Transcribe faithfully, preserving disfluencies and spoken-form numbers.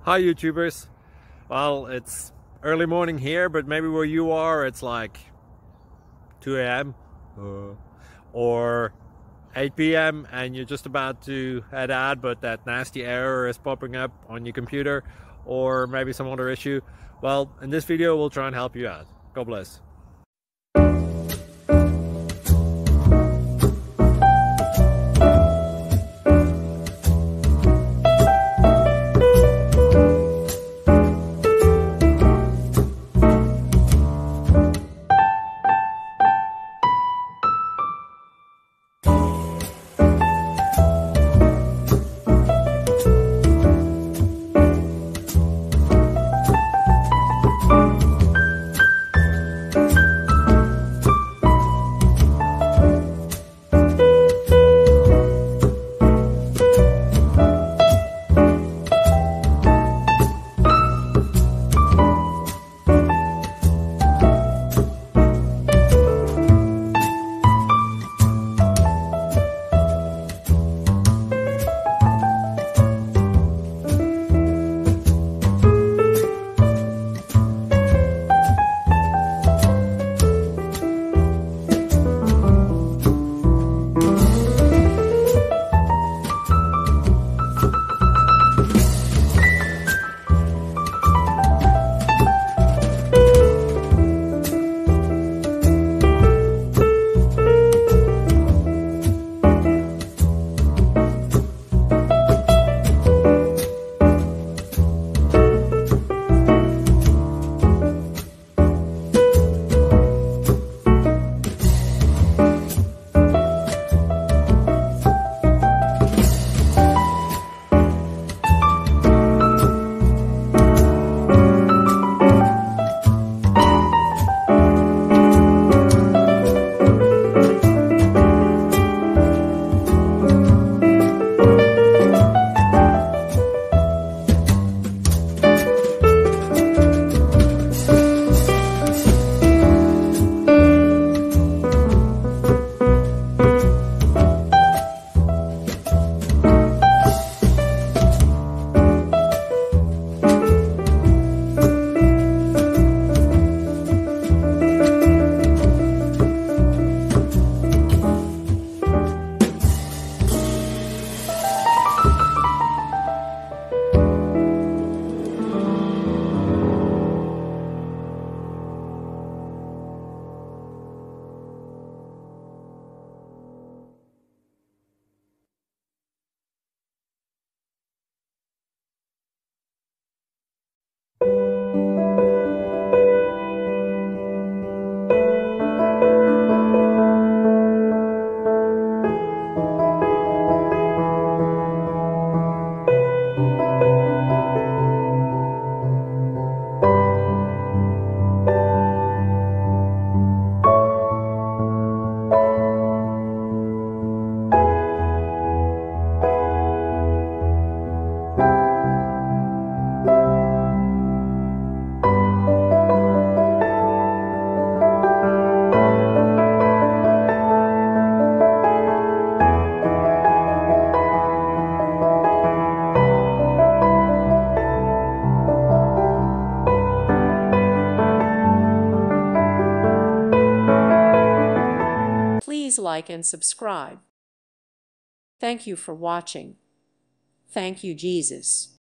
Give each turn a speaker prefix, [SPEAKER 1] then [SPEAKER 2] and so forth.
[SPEAKER 1] Hi YouTubers. Well, it's early morning here, but maybe where you are it's like two A M uh, or eight P M and you're just about to head out, but that nasty error is popping up on your computer, or maybe some other issue. Well, in this video we'll try and help you out. God bless.
[SPEAKER 2] Please like and subscribe. Thank you for watching. Thank you, Jesus.